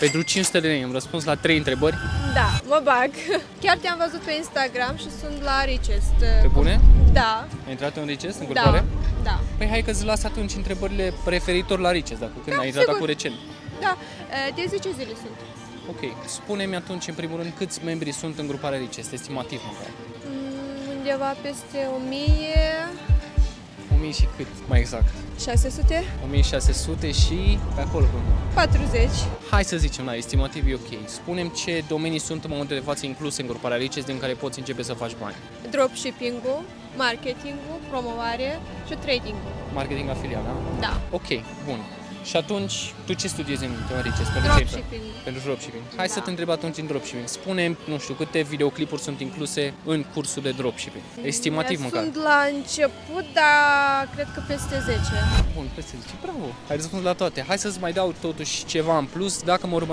Pentru 500 de lei am răspuns la 3 întrebări. Da, mă bag. Chiar te-am văzut pe Instagram și sunt la Riches. Pe bune? Da. Ai intrat în Riches, în grupare? Da. Păi hai că îți las atunci întrebările referitor la Riches, dacă când ai intrat sigur. acum recent. Da, de 10 zile sunt. Ok, spune-mi atunci în primul rând câți membri sunt în gruparea Riches, estimativ măcar. Undeva peste 1000... 1000 și cât, mai exact? 600? 1600 și pe acolo. 40. Hai să zicem, la estimativ e ok. Spune-mi ce domenii sunt în momentul de față incluse în gruparea Riches din care poți începe să faci bani. Dropshipping-ul, marketing-ul, promovare și trading-ul. Marketing afiliat, da? Da. Ok, bun. Și atunci, tu ce studiezi în Riches? Dropshipping. Pentru dropshipping. Hai Da. să te întreb atunci în dropshipping. Spune, nu știu, câte videoclipuri sunt incluse în cursul de dropshipping? Estimativ măcar. Sunt la început, dar cred că peste 10. Bun, peste 10. Bravo! Ai răspuns la toate. Hai să-ți mai dau totuși ceva în plus. Dacă mă urmărești